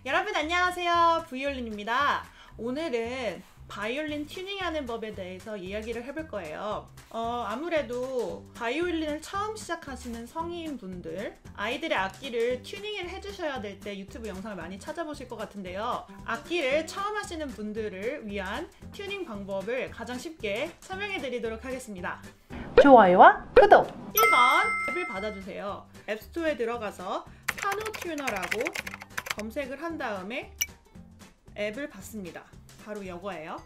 여러분 안녕하세요. 브이올린입니다. 오늘은 바이올린 튜닝하는 법에 대해서 이야기를 해볼 거예요. 아무래도 바이올린을 처음 시작하시는 성인분들, 아이들의 악기를 튜닝을 해주셔야 될 때 유튜브 영상을 많이 찾아보실 것 같은데요. 악기를 처음 하시는 분들을 위한 튜닝 방법을 가장 쉽게 설명해 드리도록 하겠습니다. 좋아요와 구독! 1번 앱을 받아주세요. 앱스토어에 들어가서 파노 튜너라고 검색을 한 다음에 앱을 받습니다. 바로 이거예요.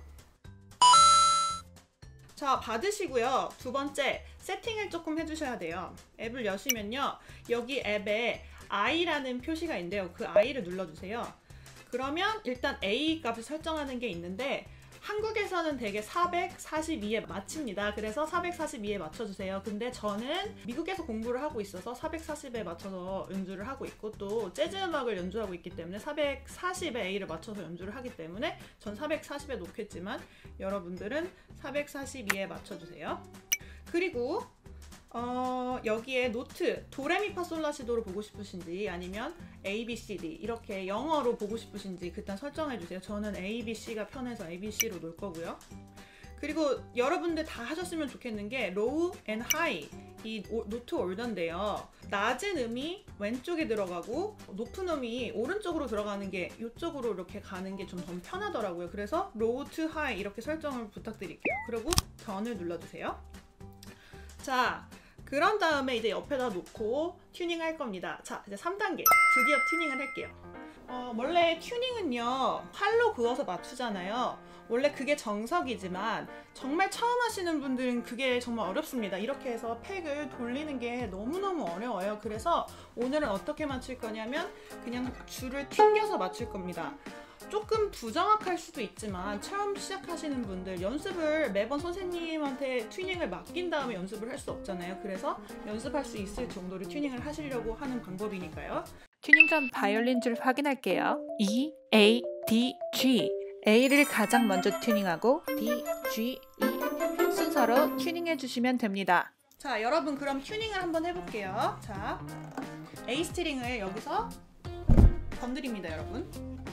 자, 받으시고요. 두 번째, 세팅을 조금 해주셔야 돼요. 앱을 여시면요, 여기 앱에 I라는 표시가 있는데요. 그 I를 눌러주세요. 그러면 일단 A 값을 설정하는 게 있는데 한국에서는 대개 442에 맞춥니다. 그래서 442에 맞춰주세요. 근데 저는 미국에서 공부를 하고 있어서 440에 맞춰서 연주를 하고 있고, 또 재즈 음악을 연주하고 있기 때문에 440에 A를 맞춰서 연주를 하기 때문에 전 440에 놓겠지만 여러분들은 442에 맞춰주세요. 그리고 여기에 노트, 도레미파솔라시도로 보고 싶으신지 아니면 ABCD 이렇게 영어로 보고 싶으신지 일단 설정해주세요. 저는 ABC가 편해서 ABC로 놓을 거고요. 그리고 여러분들 다 하셨으면 좋겠는 게 로우 앤 하이, 이 노트 올더인데요. 낮은 음이 왼쪽에 들어가고 높은 음이 오른쪽으로 들어가는 게 이쪽으로 이렇게 가는 게 좀 더 편하더라고요. 그래서 로우 투 하이 이렇게 설정을 부탁드릴게요. 그리고 변을 눌러주세요. 자, 그런 다음에 이제 옆에다 놓고 튜닝 할 겁니다. 자, 이제 3단계 드디어 튜닝을 할게요. 원래 튜닝은요, 활로 그어서 맞추잖아요. 원래 그게 정석이지만 정말 처음 하시는 분들은 그게 정말 어렵습니다. 이렇게 해서 팩을 돌리는 게 너무너무 어려워요. 그래서 오늘은 어떻게 맞출 거냐면 그냥 줄을 튕겨서 맞출 겁니다. 조금 부정확할 수도 있지만 처음 시작하시는 분들, 연습을 매번 선생님한테 튜닝을 맡긴 다음에 연습을 할 수 없잖아요. 그래서 연습할 수 있을 정도로 튜닝을 하시려고 하는 방법이니까요. 튜닝 전 바이올린 줄 확인할게요. E, A, D, G. A를 가장 먼저 튜닝하고 D, G, E 순서로 튜닝해 주시면 됩니다. 자, 여러분 그럼 튜닝을 한번 해볼게요. 자, A 스트링을 여기서 건드립니다, 여러분.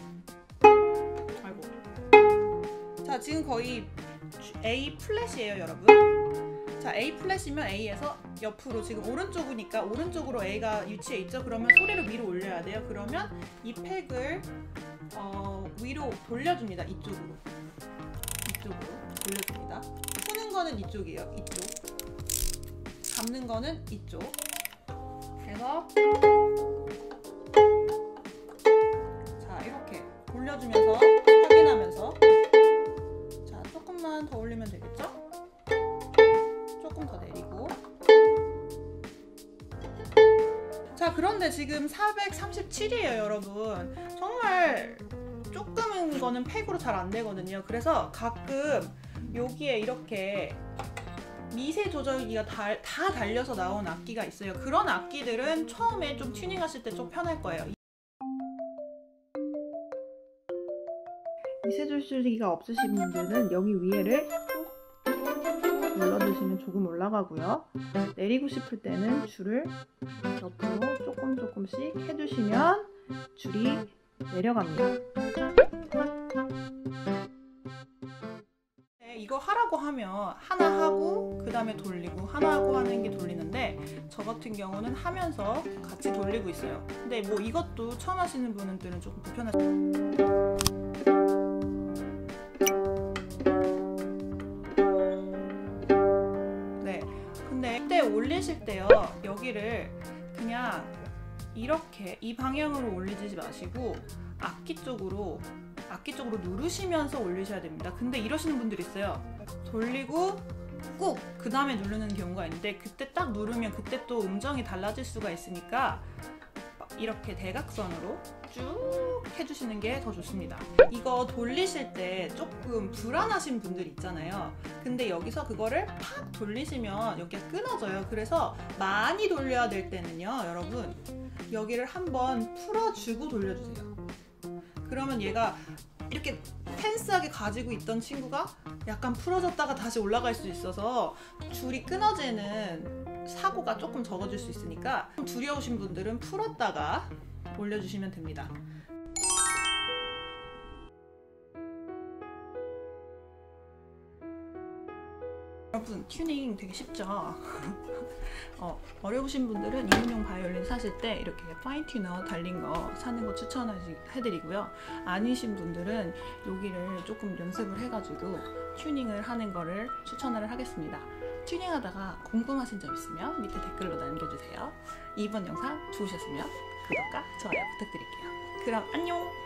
아이고. 자, 지금 거의 A 플랫이에요, 여러분. 자, A 플랫이면 A에서 옆으로, 지금 오른쪽이니까 오른쪽으로 A가 위치해 있죠? 그러면 소리를 위로 올려야 돼요. 그러면 이 팩을 위로 돌려줍니다. 이쪽으로 돌려줍니다. 푸는 거는 이쪽이에요. 이쪽. 잡는 거는 이쪽. 그래서 자, 이렇게 돌려주면서 확인하면서, 자, 조금만 더 올리면 되겠죠? 조금 더 내리고. 자, 그런데 지금 437이에요, 여러분. 정말 조금인 거는 팩으로 잘 안 되거든요. 그래서 가끔 여기에 이렇게 미세 조절기가 다 달려서 나온 악기가 있어요. 그런 악기들은 처음에 좀 튜닝 하실 때 좀 편할 거예요. 미세 조절기가 없으신 분들은 여기 위에를 눌러주시면 조금 올라가고요. 내리고 싶을 때는 줄을 옆으로 조금씩 해주시면 줄이 내려갑니다. 이거 하라고 하면 하나 하고 그 다음에 돌리고, 하나 하고 하는 게 돌리는데, 저 같은 경우는 하면서 같이 돌리고 있어요. 근데 뭐 이것도 처음 하시는 분들은 조금 불편하죠. 네, 근데 그때 올리실 때요, 여기를 그냥 이렇게 이 방향으로 올리지 마시고 악기 쪽으로 누르시면서 올리셔야 됩니다. 근데 이러시는 분들이 있어요. 돌리고 꾹 그 다음에 누르는 경우가 있는데, 그때 딱 누르면 그때 또 음정이 달라질 수가 있으니까 이렇게 대각선으로 쭉 해주시는 게 더 좋습니다. 이거 돌리실 때 조금 불안하신 분들 있잖아요. 근데 여기서 그거를 팍 돌리시면 여기가 끊어져요. 그래서 많이 돌려야 될 때는요, 여러분, 여기를 한번 풀어주고 돌려주세요. 그러면 얘가 이렇게 펜스하게 가지고 있던 친구가 약간 풀어졌다가 다시 올라갈 수 있어서 줄이 끊어지는 사고가 조금 적어질 수 있으니까, 두려우신 분들은 풀었다가 올려주시면 됩니다. 여러분 튜닝 되게 쉽죠? 어려우신 분들은 입문용 바이올린 사실 때 이렇게 파인 튜너 달린 거 사는 거 추천해드리고요. 아니신 분들은 여기를 조금 연습을 해가지고 튜닝을 하는 거를 추천을 하겠습니다. 튜닝하다가 궁금하신 점 있으면 밑에 댓글로 남겨주세요. 이번 영상 좋으셨으면 구독과 좋아요 부탁드릴게요. 그럼 안녕!